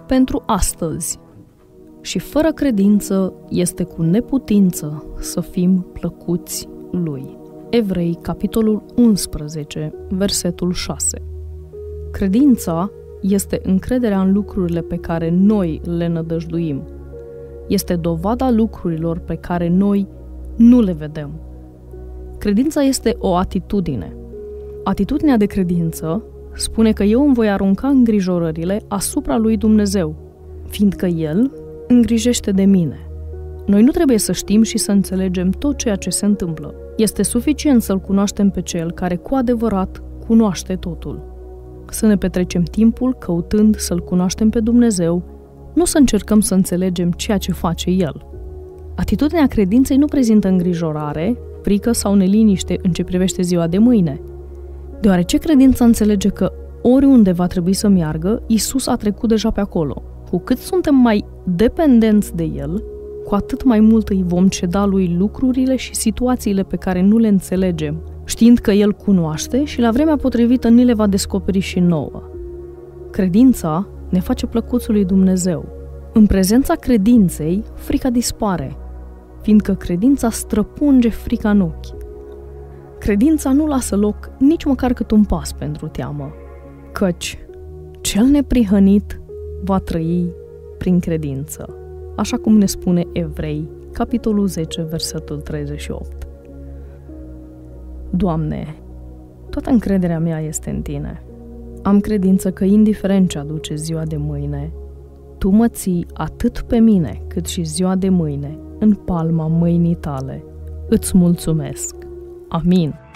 pentru astăzi. Și fără credință este cu neputință să fim plăcuți Lui. Evrei, capitolul 11, versetul 6. Credința este încrederea în lucrurile pe care noi le nădăjduim. Este dovada lucrurilor pe care noi nu le vedem. Credința este o atitudine. Atitudinea de credință spune că eu îmi voi arunca îngrijorările asupra lui Dumnezeu, fiindcă El îngrijește de mine. Noi nu trebuie să știm și să înțelegem tot ceea ce se întâmplă. Este suficient să-L cunoaștem pe Cel care cu adevărat cunoaște totul. Să ne petrecem timpul căutând să-L cunoaștem pe Dumnezeu, nu să încercăm să înțelegem ceea ce face El. Atitudinea credinței nu prezintă îngrijorare, frică sau neliniște în ce privește ziua de mâine. Deoarece credința înțelege că oriunde va trebui să meargă, Iisus a trecut deja pe acolo. Cu cât suntem mai dependenți de El, cu atât mai mult îi vom ceda Lui lucrurile și situațiile pe care nu le înțelegem, știind că El cunoaște și la vremea potrivită ni le va descoperi și nouă. Credința ne face plăcuți lui Dumnezeu. În prezența credinței, frica dispare, fiindcă credința străpunge frica în ochi. Credința nu lasă loc nici măcar cât un pas pentru teamă, căci cel neprihănit va trăi prin credință, așa cum ne spune Evrei, capitolul 10, versetul 38. Doamne, toată încrederea mea este în Tine. Am credință că, indiferent ce aduce ziua de mâine, Tu mă ții atât pe mine, cât și ziua de mâine, în palma mâinii Tale. Îți mulțumesc. Amin.